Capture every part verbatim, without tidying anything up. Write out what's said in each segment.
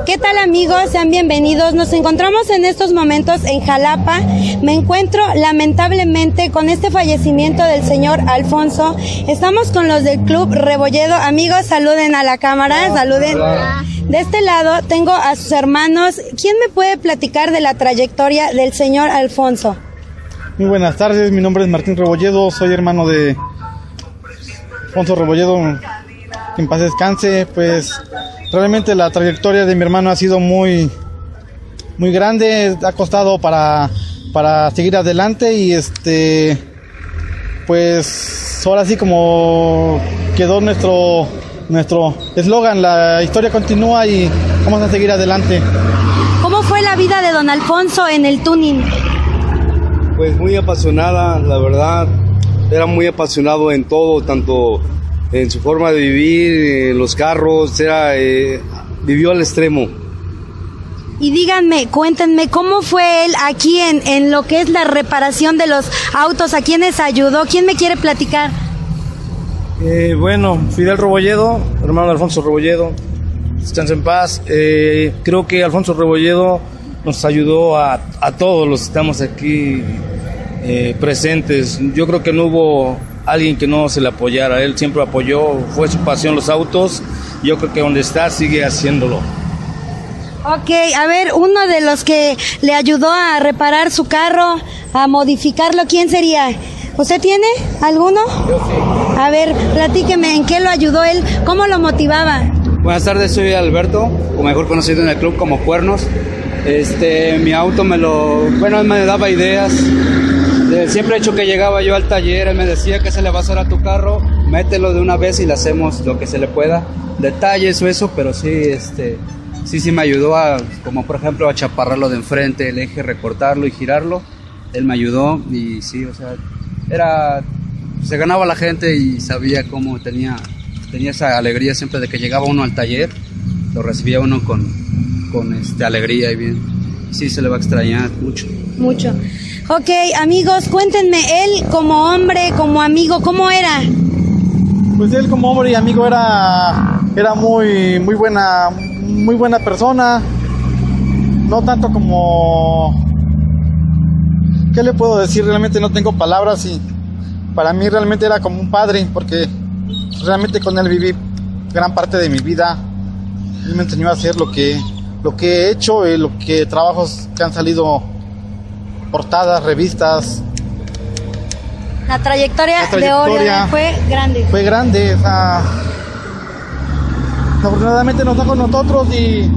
¿Qué tal, amigos? Sean bienvenidos. Nos encontramos en estos momentos en Jalapa. Me encuentro lamentablemente con este fallecimiento del señor Alfonso. Estamos con los del Club Rebolledo. Amigos, saluden a la cámara, saluden. De este lado tengo a sus hermanos. ¿Quién me puede platicar de la trayectoria del señor Alfonso? Muy buenas tardes, mi nombre es Martín Rebolledo, soy hermano de Alfonso Rebolledo, que en paz descanse. Pues realmente la trayectoria de mi hermano ha sido muy, muy grande, ha costado para, para seguir adelante y este, pues ahora sí como quedó nuestro nuestro eslogan, la historia continúa y vamos a seguir adelante. ¿Cómo fue la vida de don Alfonso en el tuning? Pues muy apasionada, la verdad, era muy apasionado en todo, tanto en su forma de vivir, en los carros, era, eh, vivió al extremo. Y díganme, cuéntenme, ¿cómo fue él aquí en, en lo que es la reparación de los autos? ¿A quiénes ayudó? ¿Quién me quiere platicar? Eh, bueno, Fidel Rebolledo, hermano de Alfonso Rebolledo, descansa en paz. Eh, creo que Alfonso Rebolledo nos ayudó a, a todos los que estamos aquí eh, presentes. Yo creo que no hubo alguien que no se le apoyara. Él siempre apoyó, fue su pasión los autos. Yo creo que donde está sigue haciéndolo. Ok, a ver, uno de los que le ayudó a reparar su carro, a modificarlo, ¿quién sería? ¿Usted tiene alguno? Yo sí. A ver, platíqueme, ¿en qué lo ayudó él? ¿Cómo lo motivaba? Buenas tardes, soy Alberto, o mejor conocido en el club como Cuernos. Este, mi auto me lo, bueno, él me daba ideas. Eh, siempre he hecho que llegaba yo al taller, él me decía que se le va a hacer a tu carro, mételo de una vez y le hacemos lo que se le pueda. Detalles o eso, pero sí, este, sí, sí me ayudó a, como por ejemplo, a chaparrarlo de enfrente, el eje, recortarlo y girarlo. Él me ayudó y sí, o sea, era, se ganaba la gente y sabía cómo tenía, tenía esa alegría siempre de que llegaba uno al taller, lo recibía uno con, con este, alegría y bien. Sí, se le va a extrañar mucho. Mucho. Ok, amigos, cuéntenme, él como hombre, como amigo, ¿cómo era? Pues él como hombre y amigo era, era muy, muy buena, muy buena persona, no tanto como, ¿qué le puedo decir? Realmente no tengo palabras y para mí realmente era como un padre, porque realmente con él viví gran parte de mi vida. Él me enseñó a hacer lo que, lo que he hecho y lo que trabajos que han salido, portadas, revistas. La trayectoria, La trayectoria de Oriol fue grande. Fue grande, o sea, afortunadamente nos está con nosotros y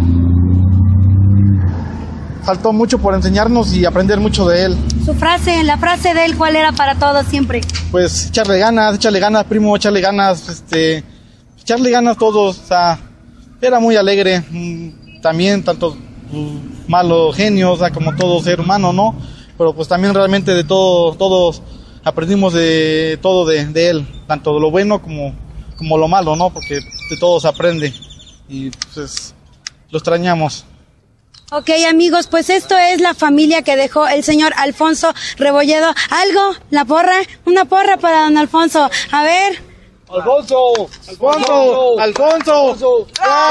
faltó mucho por enseñarnos y aprender mucho de él. Su frase, la frase de él, ¿cuál era para todos siempre? Pues echarle ganas, echarle ganas, primo, echarle ganas, este, echarle ganas todos, o sea, era muy alegre, también tanto malo genio, o sea, como todo ser humano, ¿no? Pero pues también realmente de todo, todos aprendimos de todo de, de él, tanto de lo bueno como, como lo malo, ¿no? Porque de todo se aprende y pues lo extrañamos. Ok, amigos, pues esto es la familia que dejó el señor Alfonso Rebolledo. ¿Algo? ¿La porra? Una porra para don Alfonso. A ver. ¡Alfonso! ¡Alfonso! ¡Alfonso! ¡Alfonso!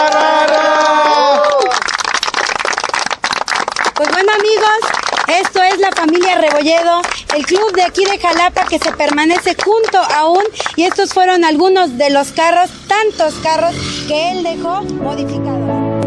Pues bueno, amigos, esto es la familia Rebolledo, el club de aquí de Jalapa que se permanece junto aún, y estos fueron algunos de los carros, tantos carros que él dejó modificados.